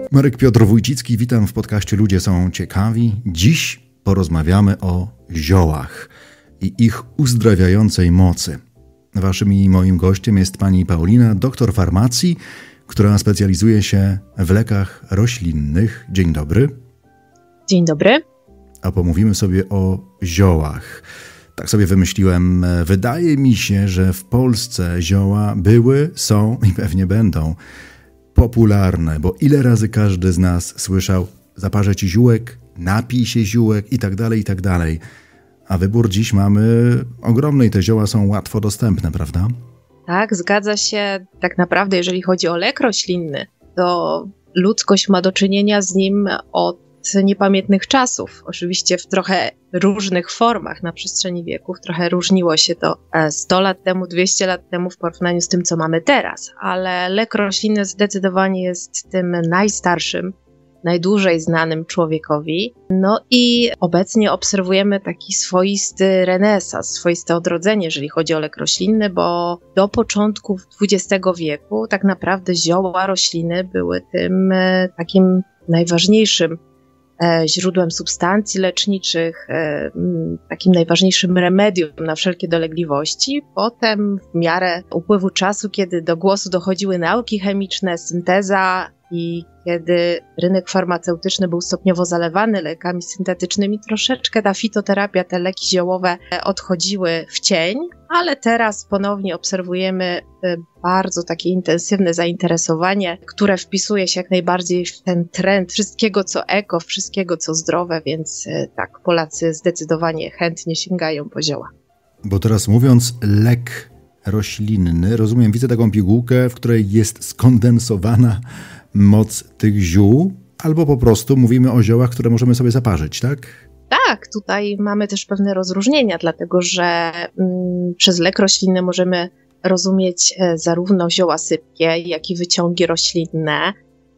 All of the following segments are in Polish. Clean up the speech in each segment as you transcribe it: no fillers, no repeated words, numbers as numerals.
Marek Piotr Wójcicki, witam w podcaście Ludzie są ciekawi. Dziś porozmawiamy o ziołach i ich uzdrawiającej mocy. Waszym i moim gościem jest pani Paulina, doktor farmacji, która specjalizuje się w lekach roślinnych. Dzień dobry. Dzień dobry. A pomówimy sobie o ziołach. Tak sobie wymyśliłem, wydaje mi się, że w Polsce zioła były, są i pewnie będą popularne, bo ile razy każdy z nas słyszał: zaparzę ci ziółek, napij się ziółek i tak dalej. A wybór dziś mamy ogromny i te zioła są łatwo dostępne, prawda? Tak, zgadza się. Tak naprawdę, jeżeli chodzi o lek roślinny, to ludzkość ma do czynienia z nim od niepamiętnych czasów. Oczywiście w trochę różnych formach na przestrzeni wieków. Trochę różniło się to 100 lat temu, 200 lat temu w porównaniu z tym, co mamy teraz. Ale lek roślinny zdecydowanie jest tym najstarszym, najdłużej znanym człowiekowi. No i obecnie obserwujemy taki swoisty renesans, swoiste odrodzenie, jeżeli chodzi o lek roślinny, bo do początków XX wieku tak naprawdę zioła, rośliny były tym takim najważniejszym źródłem substancji leczniczych, takim najważniejszym remedium na wszelkie dolegliwości. Potem w miarę upływu czasu, kiedy do głosu dochodziły nauki chemiczne, synteza i kiedy rynek farmaceutyczny był stopniowo zalewany lekami syntetycznymi, troszeczkę ta fitoterapia, te leki ziołowe odchodziły w cień, ale teraz ponownie obserwujemy bardzo takie intensywne zainteresowanie, które wpisuje się jak najbardziej w ten trend wszystkiego co eko, wszystkiego co zdrowe, więc tak, Polacy zdecydowanie chętnie sięgają po zioła. Bo teraz mówiąc lek roślinny, rozumiem, widzę taką pigułkę, w której jest skondensowana moc tych ziół, albo po prostu mówimy o ziołach, które możemy sobie zaparzyć, tak? Tak, tutaj mamy też pewne rozróżnienia, dlatego że przez lek roślinny możemy rozumieć zarówno zioła sypkie, jak i wyciągi roślinne,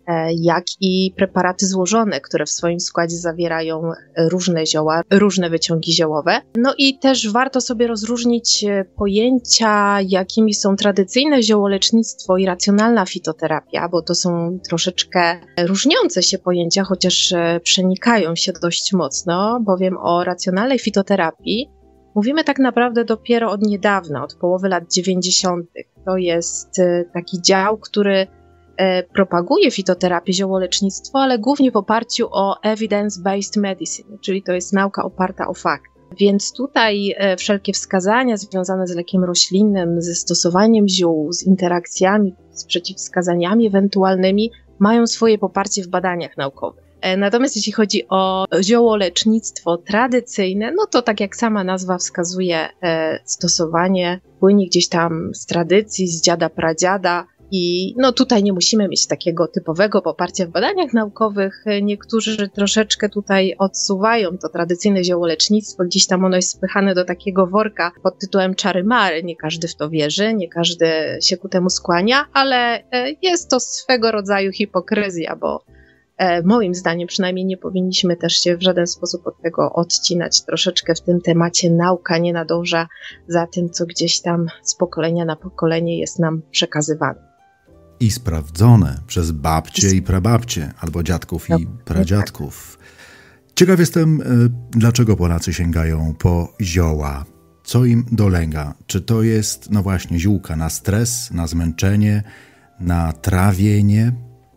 jak i preparaty złożone, które w swoim składzie zawierają różne zioła, różne wyciągi ziołowe. No i też warto sobie rozróżnić pojęcia, jakimi są tradycyjne ziołolecznictwo i racjonalna fitoterapia, bo to są troszeczkę różniące się pojęcia, chociaż przenikają się dość mocno, bowiem o racjonalnej fitoterapii mówimy tak naprawdę dopiero od niedawna, od połowy lat 90. To jest taki dział, który propaguje fitoterapię, ziołolecznictwo, ale głównie w oparciu o evidence-based medicine, czyli to jest nauka oparta o fakt. Więc tutaj wszelkie wskazania związane z lekiem roślinnym, ze stosowaniem ziół, z interakcjami, z przeciwwskazaniami ewentualnymi mają swoje poparcie w badaniach naukowych. Natomiast jeśli chodzi o ziołolecznictwo tradycyjne, no to tak jak sama nazwa wskazuje, stosowanie płynie gdzieś tam z tradycji, z dziada, pradziada. I no tutaj nie musimy mieć takiego typowego poparcia w badaniach naukowych. Niektórzy troszeczkę tutaj odsuwają to tradycyjne ziołolecznictwo. Gdzieś tam ono jest spychane do takiego worka pod tytułem czary-mary. Nie każdy w to wierzy, nie każdy się ku temu skłania, ale jest to swego rodzaju hipokryzja, bo moim zdaniem przynajmniej nie powinniśmy też się w żaden sposób od tego odcinać. Troszeczkę w tym temacie nauka nie nadąża za tym, co gdzieś tam z pokolenia na pokolenie jest nam przekazywane. I sprawdzone przez babcie i prababcie, albo dziadków i pradziadków. Ciekaw jestem, dlaczego Polacy sięgają po zioła. Co im dolega? Czy to jest, no właśnie, ziółka na stres, na zmęczenie, na trawienie?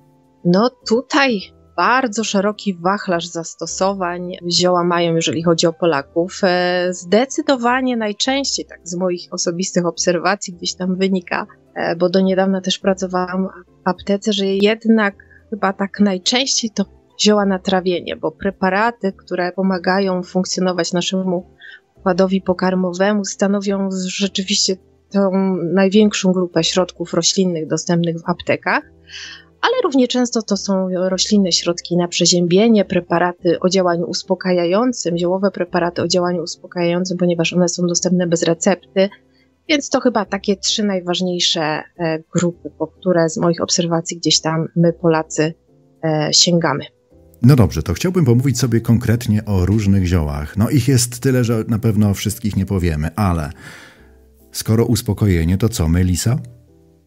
No tutaj bardzo szeroki wachlarz zastosowań zioła mają, jeżeli chodzi o Polaków. Zdecydowanie najczęściej, tak z moich osobistych obserwacji gdzieś tam wynika, bo do niedawna też pracowałam w aptece, że jednak chyba tak najczęściej to zioła na trawienie, bo preparaty, które pomagają funkcjonować naszemu układowi pokarmowemu, stanowią rzeczywiście tą największą grupę środków roślinnych dostępnych w aptekach, ale równie często to są roślinne środki na przeziębienie, preparaty o działaniu uspokajającym, ziołowe preparaty o działaniu uspokajającym, ponieważ one są dostępne bez recepty. Więc to chyba takie 3 najważniejsze grupy, po które z moich obserwacji gdzieś tam my Polacy sięgamy. No dobrze, to chciałbym pomówić sobie konkretnie o różnych ziołach. No ich jest tyle, że na pewno o wszystkich nie powiemy, ale skoro uspokojenie, to co, melisa?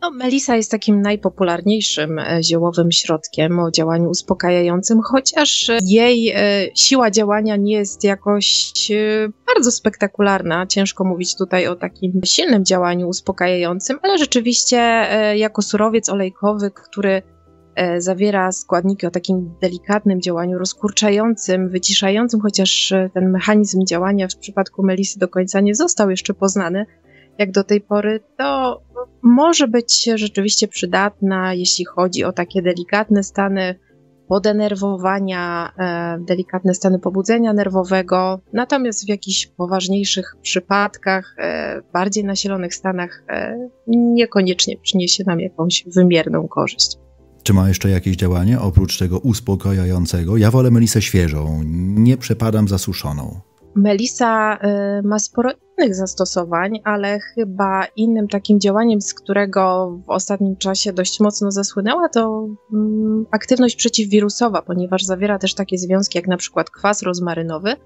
No, melisa jest takim najpopularniejszym ziołowym środkiem o działaniu uspokajającym, chociaż jej siła działania nie jest jakoś bardzo spektakularna. Ciężko mówić tutaj o takim silnym działaniu uspokajającym, ale rzeczywiście jako surowiec olejkowy, który zawiera składniki o takim delikatnym działaniu rozkurczającym, wyciszającym, chociaż ten mechanizm działania w przypadku melisy do końca nie został jeszcze poznany, jak do tej pory, to może być rzeczywiście przydatna, jeśli chodzi o takie delikatne stany podenerwowania, delikatne stany pobudzenia nerwowego, natomiast w jakichś poważniejszych przypadkach, bardziej nasilonych stanach niekoniecznie przyniesie nam jakąś wymierną korzyść. Czy ma jeszcze jakieś działanie oprócz tego uspokajającego? Ja wolę melisę świeżą, nie przepadam za suszoną. Melisa ma sporo innych zastosowań, ale chyba innym takim działaniem, z którego w ostatnim czasie dość mocno zasłynęła, to aktywność przeciwwirusowa, ponieważ zawiera też takie związki jak na przykład kwas rozmarynowy.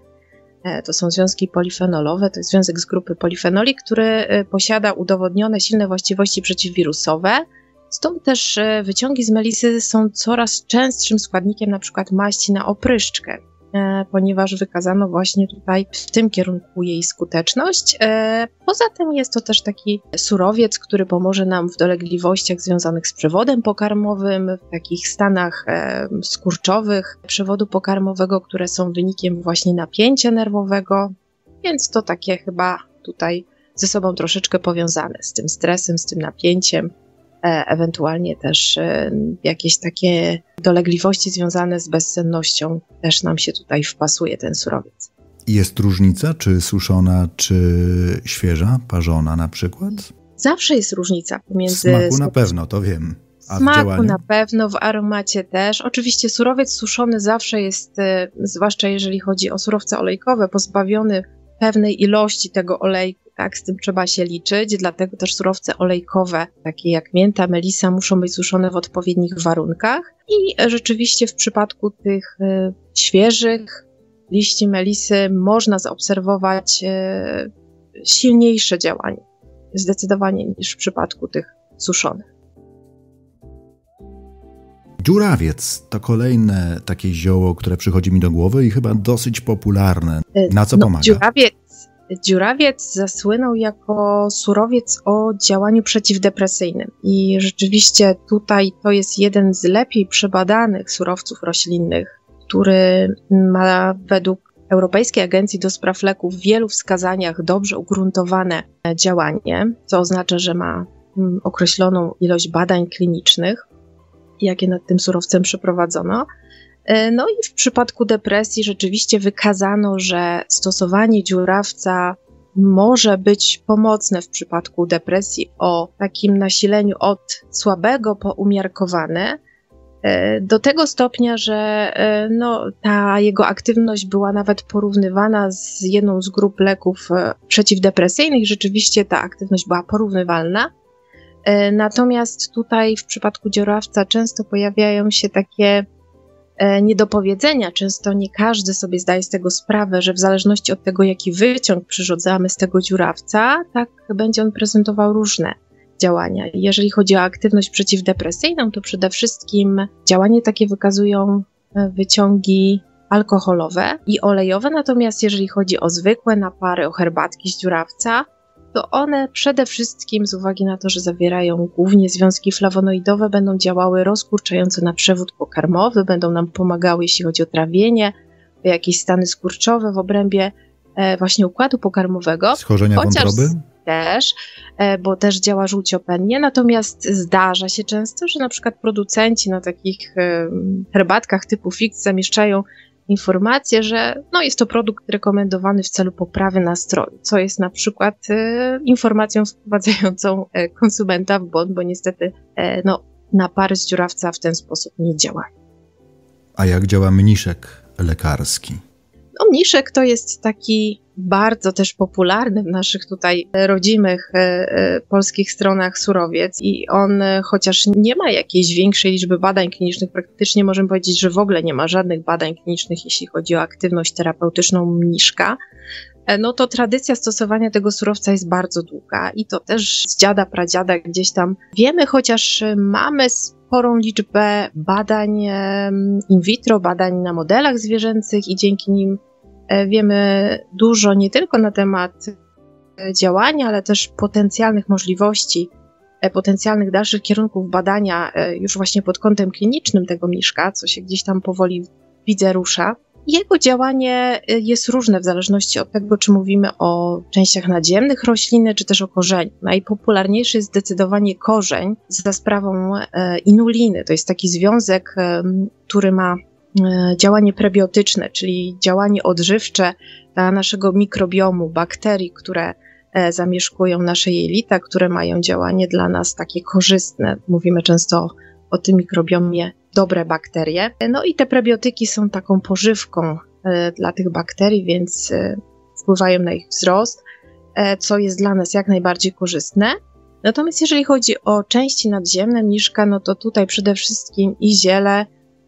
To są związki polifenolowe, to jest związek z grupy polifenoli, który posiada udowodnione silne właściwości przeciwwirusowe. Stąd też wyciągi z melisy są coraz częstszym składnikiem na przykład maści na opryszczkę, ponieważ wykazano właśnie tutaj w tym kierunku jej skuteczność. Poza tym jest to też taki surowiec, który pomoże nam w dolegliwościach związanych z przewodem pokarmowym, w takich stanach skurczowych przewodu pokarmowego, które są wynikiem właśnie napięcia nerwowego, więc to takie chyba tutaj ze sobą troszeczkę powiązane z tym stresem, z tym napięciem. Ewentualnie też jakieś takie dolegliwości związane z bezsennością też nam się tutaj wpasuje ten surowiec. Jest różnica, czy suszona, czy świeża, parzona na przykład? Zawsze jest różnica pomiędzy... W smaku na pewno, to wiem. A w smaku w działaniu? Na pewno, w aromacie też. Oczywiście surowiec suszony zawsze jest, zwłaszcza jeżeli chodzi o surowce olejkowe, pozbawiony pewnej ilości tego olejku. Tak, z tym trzeba się liczyć, dlatego też surowce olejkowe, takie jak mięta, melisa, muszą być suszone w odpowiednich warunkach. I rzeczywiście w przypadku tych świeżych liści melisy można zaobserwować silniejsze działanie, zdecydowanie niż w przypadku tych suszonych. Dziurawiec to kolejne takie zioło, które przychodzi mi do głowy i chyba dosyć popularne. Na co pomaga? Dziurawiec zasłynął jako surowiec o działaniu przeciwdepresyjnym i rzeczywiście tutaj to jest jeden z lepiej przebadanych surowców roślinnych, który ma według Europejskiej Agencji do Spraw Leków w wielu wskazaniach dobrze ugruntowane działanie, co oznacza, że ma określoną ilość badań klinicznych, jakie nad tym surowcem przeprowadzono. No i w przypadku depresji rzeczywiście wykazano, że stosowanie dziurawca może być pomocne w przypadku depresji o takim nasileniu od słabego po umiarkowane, do tego stopnia, że ta jego aktywność była nawet porównywana z jedną z grup leków przeciwdepresyjnych. Rzeczywiście ta aktywność była porównywalna. Natomiast tutaj w przypadku dziurawca często pojawiają się takie niedopowiedzenia. Często nie każdy sobie zdaje z tego sprawę, że w zależności od tego, jaki wyciąg przyrzucamy z tego dziurawca, tak będzie on prezentował różne działania. Jeżeli chodzi o aktywność przeciwdepresyjną, to przede wszystkim działanie takie wykazują wyciągi alkoholowe i olejowe, natomiast jeżeli chodzi o zwykłe napary, o herbatki z dziurawca, to one przede wszystkim z uwagi na to, że zawierają głównie związki flawonoidowe, będą działały rozkurczająco na przewód pokarmowy, będą nam pomagały, jeśli chodzi o trawienie, o jakieś stany skurczowe w obrębie właśnie układu pokarmowego. Schorzenia wątroby? Też, bo też działa żółciopennie, natomiast zdarza się często, że na przykład producenci na takich herbatkach typu Fix zamieszczają informację, że jest to produkt rekomendowany w celu poprawy nastroju, co jest na przykład informacją wprowadzającą konsumenta w błąd, bo niestety napary z dziurawca w ten sposób nie działają. A jak działa mniszek lekarski? Mniszek to jest taki bardzo też popularny w naszych tutaj rodzimych polskich stronach surowiec i on, chociaż nie ma jakiejś większej liczby badań klinicznych, praktycznie możemy powiedzieć, że w ogóle nie ma żadnych badań klinicznych, jeśli chodzi o aktywność terapeutyczną mniszka, no to tradycja stosowania tego surowca jest bardzo długa i to też z dziada, pradziada gdzieś tam wiemy, chociaż mamy sporą liczbę badań in vitro, badań na modelach zwierzęcych i dzięki nim wiemy dużo nie tylko na temat działania, ale też potencjalnych możliwości, potencjalnych dalszych kierunków badania już właśnie pod kątem klinicznym tego mniszka, co się gdzieś tam powoli widzę rusza. Jego działanie jest różne w zależności od tego, czy mówimy o częściach nadziemnych rośliny, czy też o korzeniu. Najpopularniejszy jest zdecydowanie korzeń za sprawą inuliny. To jest taki związek, który ma działanie prebiotyczne, czyli działanie odżywcze dla naszego mikrobiomu, bakterii, które zamieszkują nasze jelita, które mają działanie dla nas takie korzystne. Mówimy często o tym mikrobiomie dobre bakterie. No i te prebiotyki są taką pożywką dla tych bakterii, więc wpływają na ich wzrost, co jest dla nas jak najbardziej korzystne. Natomiast jeżeli chodzi o części nadziemne mniszka, no to tutaj przede wszystkim i ziele,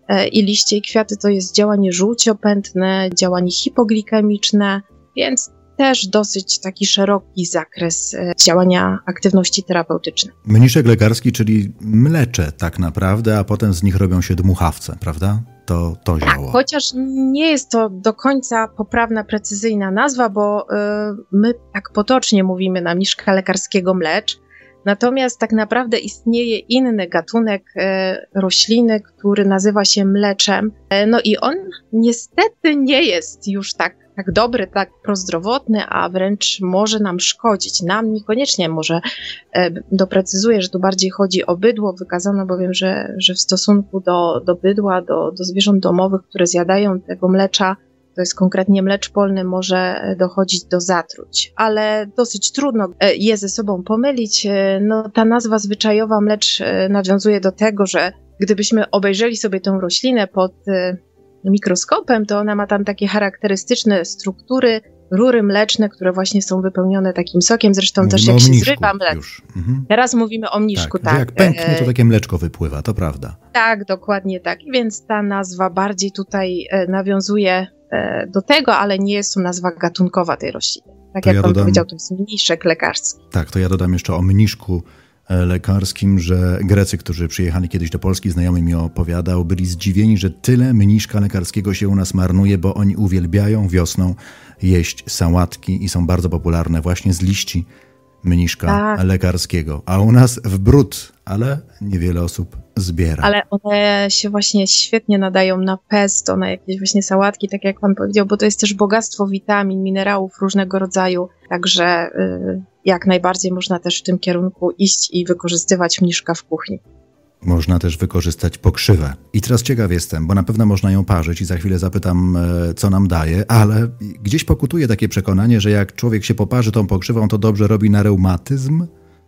i liście, i kwiaty to jest działanie żółciopętne, działanie hipoglikemiczne, więc też dosyć taki szeroki zakres działania aktywności terapeutycznej. Mniszek lekarski, czyli mlecze tak naprawdę, a potem z nich robią się dmuchawce, prawda? To zioło. Tak, chociaż nie jest to do końca poprawna, precyzyjna nazwa, bo my tak potocznie mówimy na mniszka lekarskiego mlecz, natomiast tak naprawdę istnieje inny gatunek rośliny, który nazywa się mleczem. No i on niestety nie jest już tak dobry, tak prozdrowotny, a wręcz może nam szkodzić. Nam niekoniecznie, może doprecyzuję, że tu bardziej chodzi o bydło. Wykazano bowiem, że w stosunku do bydła, do zwierząt domowych, które zjadają tego mlecza, to jest konkretnie mlecz polny, może dochodzić do zatruć, ale dosyć trudno je ze sobą pomylić. No, ta nazwa zwyczajowa mlecz nawiązuje do tego, że gdybyśmy obejrzeli sobie tę roślinę pod mikroskopem, to ona ma tam takie charakterystyczne struktury, rury mleczne, które właśnie są wypełnione takim sokiem. Zresztą mówimy też jak się zrywa mleko. Teraz mówimy o mniszku, tak. Jak pęknie, to takie mleczko wypływa, to prawda. Tak, dokładnie tak. Więc ta nazwa bardziej tutaj nawiązuje do tego, ale nie jest to nazwa gatunkowa tej rośliny. Tak to jak pan powiedział, to jest mniszek lekarski. Tak, to ja dodam jeszcze o mniszku lekarskim, że Grecy, którzy przyjechali kiedyś do Polski, znajomy mi opowiadał, byli zdziwieni, że tyle mniszka lekarskiego się u nas marnuje, bo oni uwielbiają wiosną jeść sałatki i są bardzo popularne właśnie z liści mniszka lekarskiego. A u nas w bród, ale niewiele osób zbiera. Ale one się właśnie świetnie nadają na pesto, na jakieś właśnie sałatki, tak jak pan powiedział, bo to jest też bogactwo witamin, minerałów różnego rodzaju, także jak najbardziej można też w tym kierunku iść i wykorzystywać mniszka w kuchni. Można też wykorzystać pokrzywę. I teraz ciekaw jestem, bo na pewno można ją parzyć i za chwilę zapytam, co nam daje, ale gdzieś pokutuje takie przekonanie, że jak człowiek się poparzy tą pokrzywą, to dobrze robi na reumatyzm?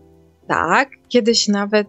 Tak, kiedyś nawet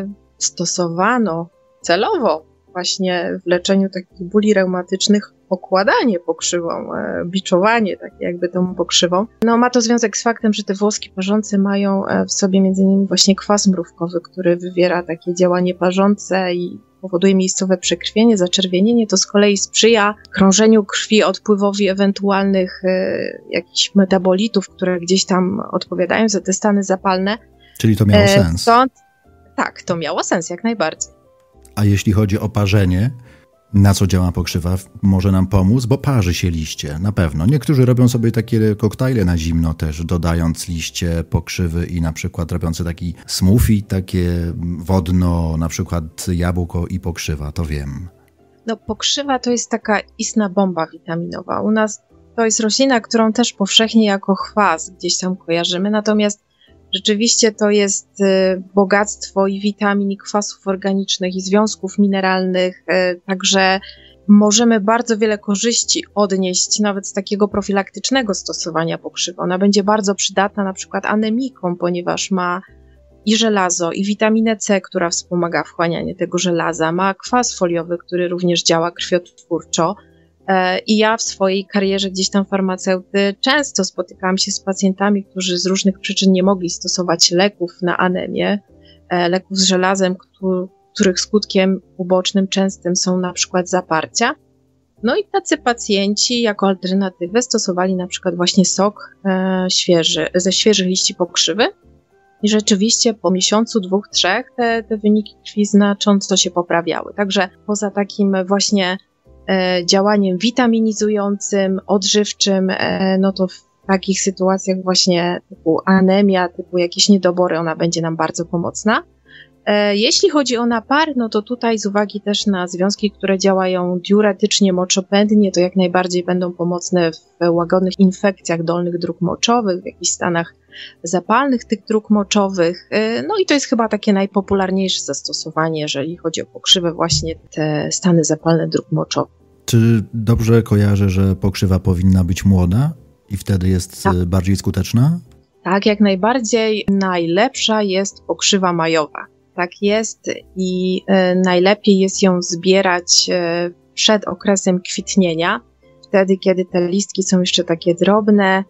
stosowano celowo właśnie w leczeniu takich bóli reumatycznych okładanie pokrzywą, biczowanie takie jakby tą pokrzywą. No ma to związek z faktem, że te włoski parzące mają w sobie m.in. właśnie kwas mrówkowy, który wywiera takie działanie parzące i powoduje miejscowe przekrwienie, zaczerwienienie. To z kolei sprzyja krążeniu krwi, odpływowi ewentualnych jakichś metabolitów, które gdzieś tam odpowiadają za te stany zapalne. Czyli to miało sens. Tak, to miało sens jak najbardziej. A jeśli chodzi o parzenie, na co działa pokrzywa, może nam pomóc, bo parzy się liście, na pewno. Niektórzy robią sobie takie koktajle na zimno też, dodając liście pokrzywy i na przykład robiące taki smoothie, takie wodno, na przykład jabłko i pokrzywa, to wiem. No pokrzywa to jest taka istna bomba witaminowa. U nas to jest roślina, którą też powszechnie jako chwas gdzieś tam kojarzymy, natomiast rzeczywiście to jest bogactwo i witamin, i kwasów organicznych, i związków mineralnych, także możemy bardzo wiele korzyści odnieść nawet z takiego profilaktycznego stosowania pokrzywy. Ona będzie bardzo przydatna na przykład anemikom, ponieważ ma i żelazo, i witaminę C, która wspomaga wchłanianie tego żelaza, ma kwas foliowy, który również działa krwiotwórczo. I ja w swojej karierze gdzieś tam farmaceuty często spotykałam się z pacjentami, którzy z różnych przyczyn nie mogli stosować leków na anemię, leków z żelazem, których skutkiem ubocznym częstym są na przykład zaparcia. No i tacy pacjenci jako alternatywę stosowali na przykład właśnie sok ze świeżych liści pokrzywy i rzeczywiście po miesiącu, 2, 3 te wyniki krwi znacząco się poprawiały. Także poza takim właśnie działaniem witaminizującym, odżywczym, no to w takich sytuacjach właśnie typu anemia, typu jakieś niedobory, ona będzie nam bardzo pomocna. Jeśli chodzi o napar, no to tutaj z uwagi też na związki, które działają diuretycznie, moczopędnie, to jak najbardziej będą pomocne w łagodnych infekcjach dolnych dróg moczowych, w jakichś stanach zapalnych tych dróg moczowych. No i to jest chyba takie najpopularniejsze zastosowanie, jeżeli chodzi o pokrzywę, właśnie te stany zapalne dróg moczowych. Czy dobrze kojarzę, że pokrzywa powinna być młoda i wtedy jest bardziej skuteczna? Tak, jak najbardziej. Najlepsza jest pokrzywa majowa. Tak jest i najlepiej jest ją zbierać przed okresem kwitnienia, wtedy kiedy te listki są jeszcze takie drobne,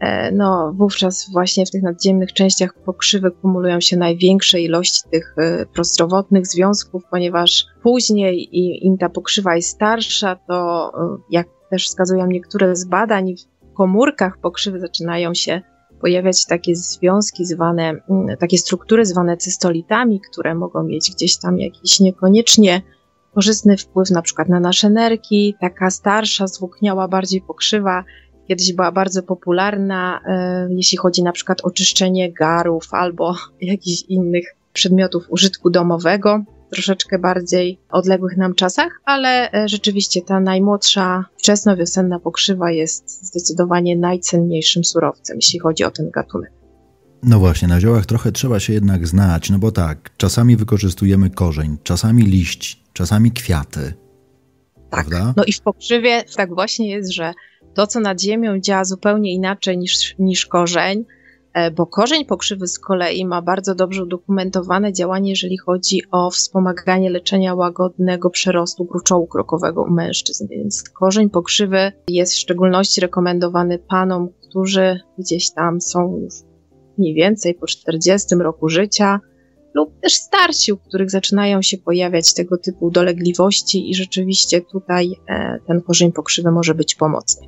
no wówczas właśnie w tych nadziemnych częściach pokrzywy kumulują się największe ilości tych prozdrowotnych związków, ponieważ później im ta pokrzywa jest starsza, to jak też wskazują niektóre z badań, w komórkach pokrzywy zaczynają się pojawiać takie związki takie struktury zwane cystolitami, które mogą mieć gdzieś tam jakiś niekoniecznie korzystny wpływ na przykład na nasze nerki. Taka starsza, zwłókniała bardziej pokrzywa kiedyś była bardzo popularna, jeśli chodzi na przykład o czyszczenie garów albo jakichś innych przedmiotów użytku domowego, troszeczkę bardziej odległych nam czasach, ale rzeczywiście ta najmłodsza wczesnowiosenna pokrzywa jest zdecydowanie najcenniejszym surowcem, jeśli chodzi o ten gatunek. No właśnie, na ziołach trochę trzeba się jednak znać, no bo tak, czasami wykorzystujemy korzeń, czasami liść, czasami kwiaty, tak, prawda? No i w pokrzywie tak właśnie jest, że to, co nad ziemią działa zupełnie inaczej niż korzeń, bo korzeń pokrzywy z kolei ma bardzo dobrze udokumentowane działanie, jeżeli chodzi o wspomaganie leczenia łagodnego przerostu gruczołu krokowego u mężczyzn, więc korzeń pokrzywy jest w szczególności rekomendowany panom, którzy gdzieś tam są już mniej więcej po 40 roku życia lub też starsi, u których zaczynają się pojawiać tego typu dolegliwości i rzeczywiście tutaj ten korzeń pokrzywy może być pomocny.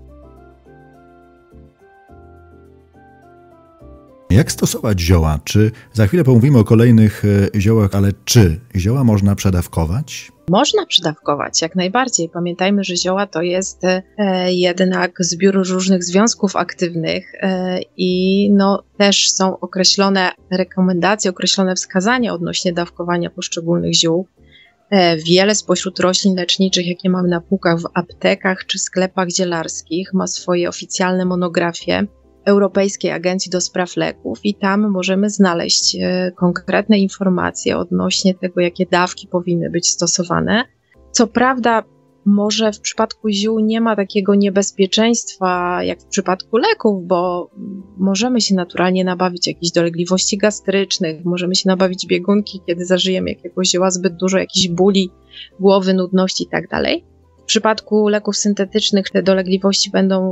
Jak stosować zioła? Czy za chwilę pomówimy o kolejnych ziołach, ale czy zioła można przedawkować? Można przedawkować, jak najbardziej. Pamiętajmy, że zioła to jest jednak zbiór różnych związków aktywnych i no, też są określone rekomendacje, określone wskazania odnośnie dawkowania poszczególnych ziół. Wiele spośród roślin leczniczych, jakie mamy na półkach w aptekach czy sklepach zielarskich, ma swoje oficjalne monografie Europejskiej Agencji do Spraw Leków i tam możemy znaleźć konkretne informacje odnośnie tego, jakie dawki powinny być stosowane. Co prawda, może w przypadku ziół nie ma takiego niebezpieczeństwa jak w przypadku leków, bo możemy się naturalnie nabawić jakichś dolegliwości gastrycznych, możemy się nabawić biegunki, kiedy zażyjemy jakiegoś zioła zbyt dużo, jakichś bóli głowy, nudności itd. W przypadku leków syntetycznych te dolegliwości będą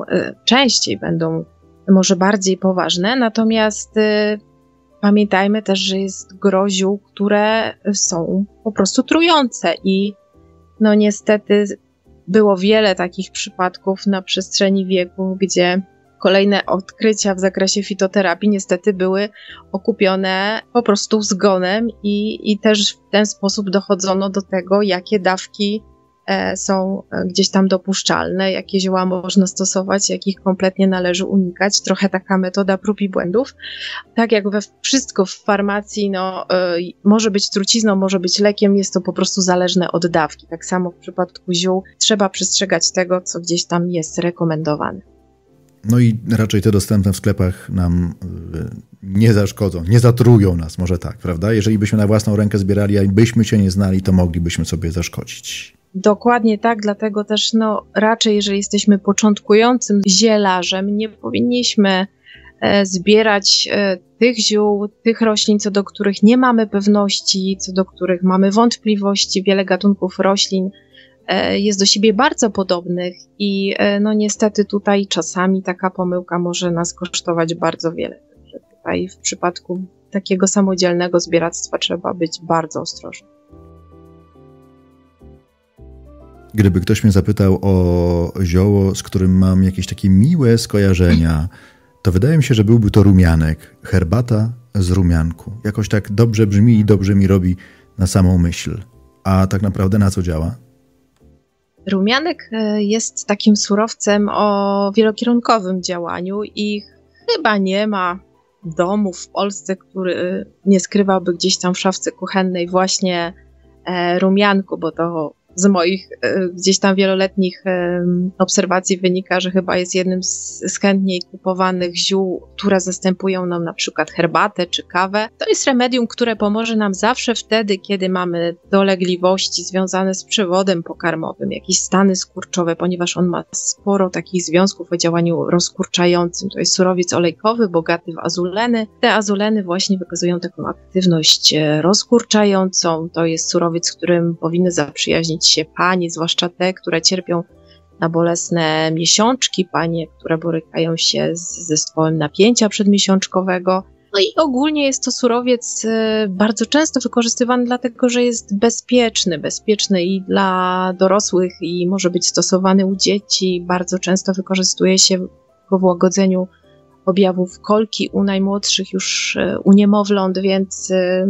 może bardziej poważne, natomiast pamiętajmy też, że jest gro ziół, które są po prostu trujące i no niestety było wiele takich przypadków na przestrzeni wieków, gdzie kolejne odkrycia w zakresie fitoterapii niestety były okupione po prostu zgonem i też w ten sposób dochodzono do tego, jakie dawki są gdzieś tam dopuszczalne, jakie zioła można stosować, jakich kompletnie należy unikać. Trochę taka metoda prób i błędów. Tak jak we wszystko w farmacji, no, może być trucizną, może być lekiem, jest to po prostu zależne od dawki. Tak samo w przypadku ziół trzeba przestrzegać tego, co gdzieś tam jest rekomendowane. No i raczej te dostępne w sklepach nam nie zaszkodzą, nie zatrują nas, może tak, prawda? Jeżeli byśmy na własną rękę zbierali, a byśmy się nie znali, to moglibyśmy sobie zaszkodzić. Dokładnie tak, dlatego też no, raczej jeżeli jesteśmy początkującym zielarzem, nie powinniśmy zbierać tych ziół, tych roślin, co do których nie mamy pewności, co do których mamy wątpliwości. Wiele gatunków roślin jest do siebie bardzo podobnych i no niestety tutaj czasami taka pomyłka może nas kosztować bardzo wiele. Także tutaj w przypadku takiego samodzielnego zbieractwa trzeba być bardzo ostrożnym. Gdyby ktoś mnie zapytał o zioło, z którym mam jakieś takie miłe skojarzenia, to wydaje mi się, że byłby to rumianek. Herbata z rumianku. Jakoś tak dobrze brzmi i dobrze mi robi na samą myśl. A tak naprawdę na co działa? Rumianek jest takim surowcem o wielokierunkowym działaniu i chyba nie ma domu w Polsce, który nie skrywałby gdzieś tam w szafce kuchennej właśnie rumianku, bo to z moich gdzieś tam wieloletnich obserwacji wynika, że chyba jest jednym z chętniej kupowanych ziół, które zastępują nam na przykład herbatę czy kawę. To jest remedium, które pomoże nam zawsze wtedy, kiedy mamy dolegliwości związane z przewodem pokarmowym, jakieś stany skurczowe, ponieważ on ma sporo takich związków o działaniu rozkurczającym. To jest surowiec olejkowy, bogaty w azuleny. Te azuleny właśnie wykazują taką aktywność rozkurczającą. To jest surowiec, z którym powinny zaprzyjaźnić się panie, zwłaszcza te, które cierpią na bolesne miesiączki, panie, które borykają się z zespołem napięcia przedmiesiączkowego. No i ogólnie jest to surowiec bardzo często wykorzystywany dlatego, że jest bezpieczny i dla dorosłych i może być stosowany u dzieci. Bardzo często wykorzystuje się go w łagodzeniu objawów kolki u najmłodszych już u niemowląt, więc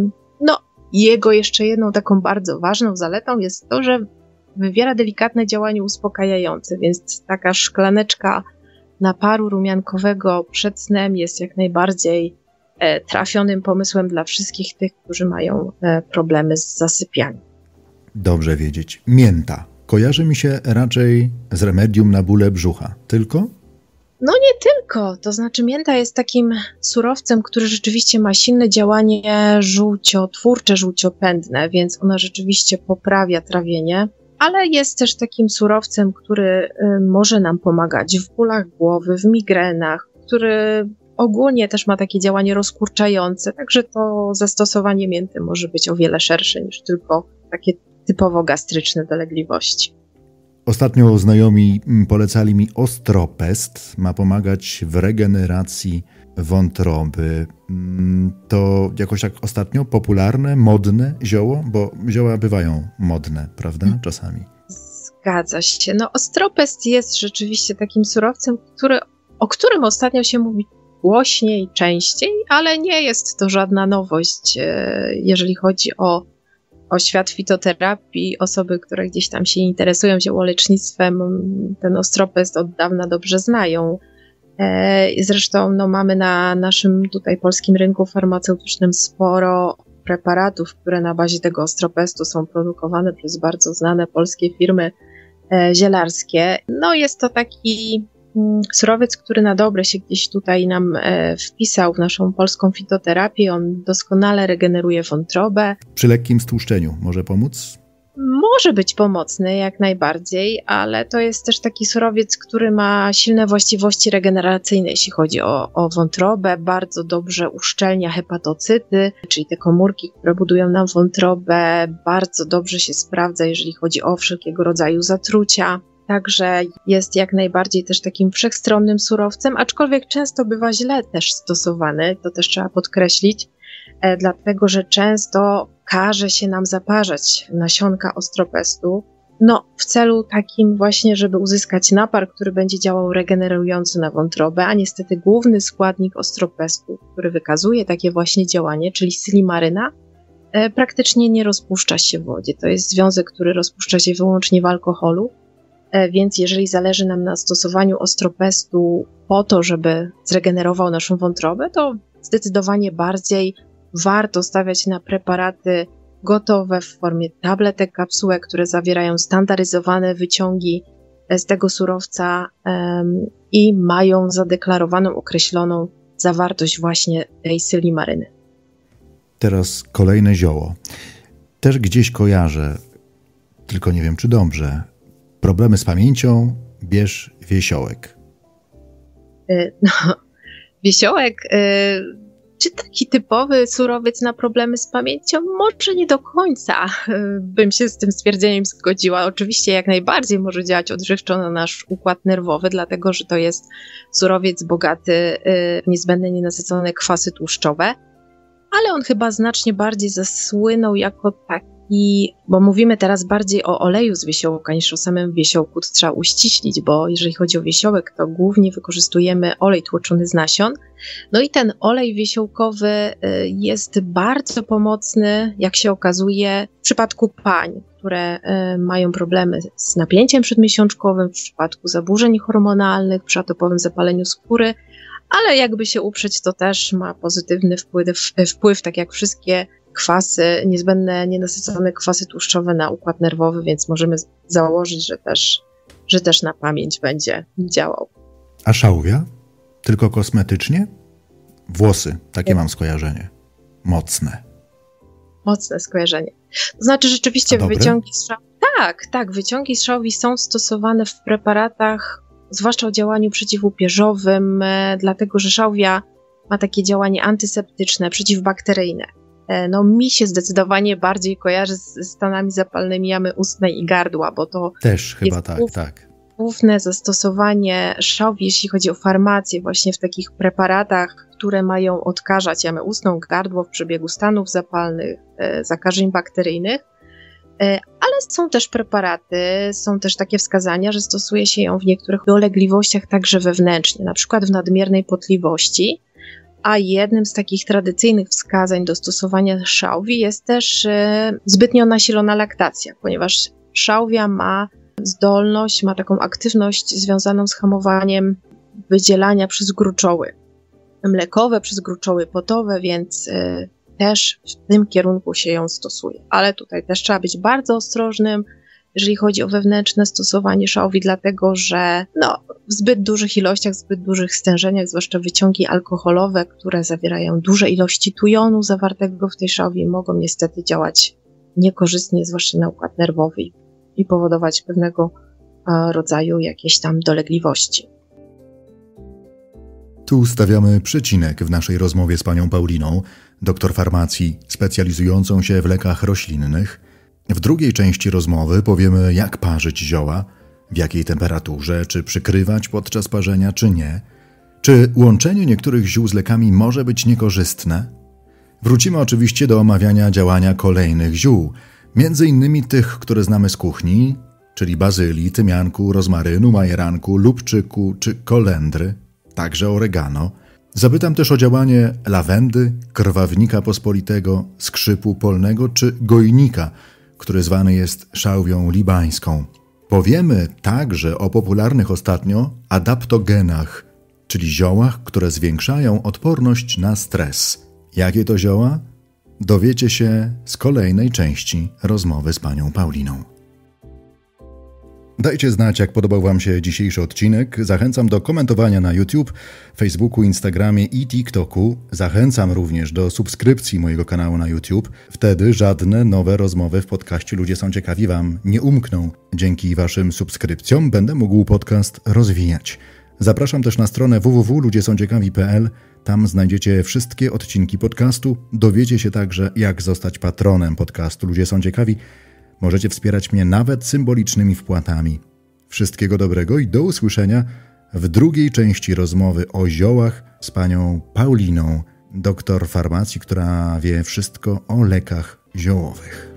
jego jeszcze jedną taką bardzo ważną zaletą jest to, że wywiera delikatne działanie uspokajające, więc taka szklaneczka naparu rumiankowego przed snem jest jak najbardziej trafionym pomysłem dla wszystkich tych, którzy mają problemy z zasypianiem. Dobrze wiedzieć. Mięta. Kojarzy mi się raczej z remedium na bóle brzucha. Tylko? No nie tylko, to znaczy mięta jest takim surowcem, który rzeczywiście ma silne działanie żółciotwórcze, żółciopędne, więc ona rzeczywiście poprawia trawienie, ale jest też takim surowcem, który może nam pomagać w bólach głowy, w migrenach, który ogólnie też ma takie działanie rozkurczające, także to zastosowanie mięty może być o wiele szersze niż tylko takie typowo gastryczne dolegliwości. Ostatnio znajomi polecali mi ostropest, ma pomagać w regeneracji wątroby. To jakoś tak ostatnio popularne, modne zioło? Bo zioła bywają modne, prawda? Czasami. Zgadza się. No ostropest jest rzeczywiście takim surowcem, o którym ostatnio się mówi głośniej, częściej, ale nie jest to żadna nowość, jeżeli chodzi o świat fitoterapii. Osoby, które gdzieś tam się interesują ziołolecznictwem, ten ostropest od dawna dobrze znają. Zresztą mamy na naszym tutaj polskim rynku farmaceutycznym sporo preparatów, które na bazie tego ostropestu są produkowane przez bardzo znane polskie firmy zielarskie. No jest to taki surowiec, który na dobre się gdzieś tutaj nam wpisał w naszą polską fitoterapię. On doskonale regeneruje wątrobę. Przy lekkim stłuszczeniu może pomóc? Może być pomocny jak najbardziej, ale to jest też taki surowiec, który ma silne właściwości regeneracyjne, jeśli chodzi o wątrobę. Bardzo dobrze uszczelnia hepatocyty, czyli te komórki, które budują nam wątrobę. Bardzo dobrze się sprawdza, jeżeli chodzi o wszelkiego rodzaju zatrucia. Także jest jak najbardziej też takim wszechstronnym surowcem, aczkolwiek często bywa źle też stosowany, to też trzeba podkreślić, dlatego że często każe się nam zaparzać nasionka ostropestu, w celu takim właśnie, żeby uzyskać napar, który będzie działał regenerujący na wątrobę, a niestety główny składnik ostropestu, który wykazuje takie właśnie działanie, czyli silimaryna, praktycznie nie rozpuszcza się w wodzie. To jest związek, który rozpuszcza się wyłącznie w alkoholu. Więc jeżeli zależy nam na stosowaniu ostropestu po to, żeby zregenerował naszą wątrobę, to zdecydowanie bardziej warto stawiać na preparaty gotowe w formie tabletek, kapsułek, które zawierają standaryzowane wyciągi z tego surowca i mają zadeklarowaną, określoną zawartość właśnie tej silimaryny. Teraz kolejne zioło. Też gdzieś kojarzę, tylko nie wiem czy dobrze. Problemy z pamięcią, bierz wiesiołek. Wiesiołek, czy taki typowy surowiec na problemy z pamięcią? Może nie do końca bym się z tym stwierdzeniem zgodziła. Oczywiście jak najbardziej może działać odżywczo na nasz układ nerwowy, dlatego że to jest surowiec bogaty w niezbędne nienasycone kwasy tłuszczowe, ale on chyba znacznie bardziej zasłynął jako taki Bo mówimy teraz bardziej o oleju z wiesiołka niż o samym wiesiołku, to trzeba uściślić, bo jeżeli chodzi o wiesiołek, to głównie wykorzystujemy olej tłoczony z nasion. No i ten olej wiesiołkowy jest bardzo pomocny, jak się okazuje, w przypadku pań, które mają problemy z napięciem przedmiesiączkowym, w przypadku zaburzeń hormonalnych, przy atopowym zapaleniu skóry, ale jakby się uprzeć, to też ma pozytywny wpływ, tak jak wszystkie kwasy, niezbędne, nienasycone kwasy tłuszczowe na układ nerwowy, więc możemy założyć, że też na pamięć będzie działał. A szałwia? Tylko kosmetycznie? Włosy, takie mam skojarzenie. Mocne. Mocne skojarzenie. To znaczy rzeczywiście wyciągi z szałwi. Tak, wyciągi z szałwi są stosowane w preparatach, zwłaszcza o działaniu przeciwupierzowym, dlatego że szałwia ma takie działanie antyseptyczne, przeciwbakteryjne. No mi się zdecydowanie bardziej kojarzy z stanami zapalnymi jamy ustnej i gardła, bo to też chyba jest główne zastosowanie szałwi, jeśli chodzi o farmację, właśnie w takich preparatach, które mają odkażać jamę ustną, gardło w przebiegu stanów zapalnych, zakażeń bakteryjnych, ale są też preparaty, są też takie wskazania, że stosuje się ją w niektórych dolegliwościach także wewnętrznie, na przykład w nadmiernej potliwości. A jednym z takich tradycyjnych wskazań do stosowania szałwi jest też zbytnio nasilona laktacja, ponieważ szałwia ma zdolność, ma taką aktywność związaną z hamowaniem wydzielania przez gruczoły mlekowe, przez gruczoły potowe, więc też w tym kierunku się ją stosuje. Ale tutaj też trzeba być bardzo ostrożnym, jeżeli chodzi o wewnętrzne stosowanie szałwi, dlatego że w zbyt dużych ilościach, w zbyt dużych stężeniach, zwłaszcza wyciągi alkoholowe, które zawierają duże ilości tujonu zawartego w tej szałwi, mogą niestety działać niekorzystnie, zwłaszcza na układ nerwowy i powodować pewnego rodzaju jakieś tam dolegliwości. Tu stawiamy przecinek w naszej rozmowie z panią Pauliną, doktor farmacji specjalizującą się w lekach roślinnych. W drugiej części rozmowy powiemy, jak parzyć zioła, w jakiej temperaturze, czy przykrywać podczas parzenia, czy nie, czy łączenie niektórych ziół z lekami może być niekorzystne. Wrócimy oczywiście do omawiania działania kolejnych ziół, między innymi tych, które znamy z kuchni, czyli bazylii, tymianku, rozmarynu, majeranku, lubczyku czy kolendry, także oregano. Zapytam też o działanie lawendy, krwawnika pospolitego, skrzypu polnego czy gojnika, który zwany jest szałwią libańską. Powiemy także o popularnych ostatnio adaptogenach, czyli ziołach, które zwiększają odporność na stres. Jakie to zioła? Dowiecie się z kolejnej części rozmowy z panią Pauliną. Dajcie znać, jak podobał wam się dzisiejszy odcinek. Zachęcam do komentowania na YouTube, Facebooku, Instagramie i TikToku. Zachęcam również do subskrypcji mojego kanału na YouTube. Wtedy żadne nowe rozmowy w podcaście Ludzie są ciekawi wam nie umkną. Dzięki waszym subskrypcjom będę mógł podcast rozwijać. Zapraszam też na stronę www.ludziesąciekawi.pl. Tam znajdziecie wszystkie odcinki podcastu. Dowiecie się także, jak zostać patronem podcastu Ludzie są ciekawi. Możecie wspierać mnie nawet symbolicznymi wpłatami. Wszystkiego dobrego i do usłyszenia w drugiej części rozmowy o ziołach z panią Pauliną, doktor farmacji, która wie wszystko o lekach ziołowych.